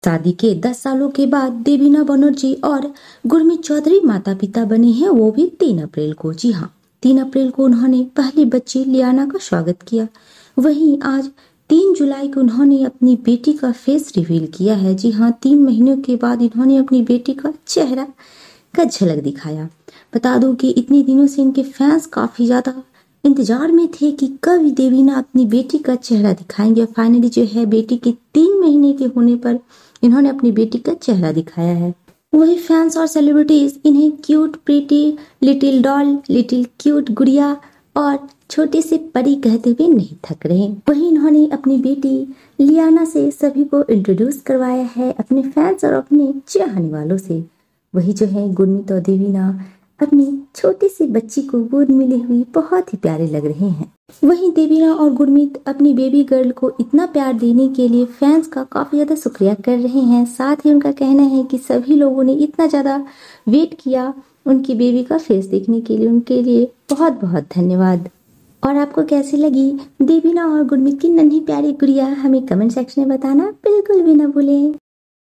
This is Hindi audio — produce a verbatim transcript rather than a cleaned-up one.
शादी के दस सालों के बाद देवीना बनर्जी और गुरमीत चौधरी माता पिता बने हैं, वो भी तीन अप्रैल को। जी हाँ, तीन अप्रैल को उन्होंने पहली बच्ची लियाना का स्वागत किया। वहीं आज तीन जुलाई को उन्होंने अपनी बेटी का फेस रिवील किया है। जी हाँ, तीन महीनों के बाद इन्होंने अपनी बेटी का चेहरा का झलक दिखाया। बता दूं कि इतने दिनों से इनके फैंस काफी ज्यादा इंतजार में थे कि कब देवीना अपनी बेटी का चेहरा दिखाएंगे। फाइनली जो है बेटी के तीन महीने के होने पर इन्होंने अपनी बेटी का चेहरा दिखाया है। वही फैंस और सेलिब्रिटीज इन्हें cute pretty little doll, little cute गुड़िया और छोटे से परी कहते हुए नहीं थक रहे। वही इन्होंने अपनी बेटी लियाना से सभी को इंट्रोड्यूस करवाया है, अपने फैंस और अपने चाहने वालों से। वही जो है गुरमीत और देवीना अपनी छोटी सी बच्ची को गोद में लिए हुए बहुत ही प्यारे लग रहे हैं। वहीं देवीना और गुरमीत अपनी बेबी गर्ल को इतना प्यार देने के लिए फैंस का काफी ज्यादा शुक्रिया कर रहे हैं। साथ ही उनका कहना है कि सभी लोगों ने इतना ज्यादा वेट किया उनकी बेबी का फेस देखने के लिए, उनके लिए बहुत बहुत धन्यवाद। और आपको कैसी लगी देवीना और गुरमीत की नन्ही प्यारी गुड़िया, हमें कमेंट सेक्शन में बताना बिल्कुल भी ना भूलें।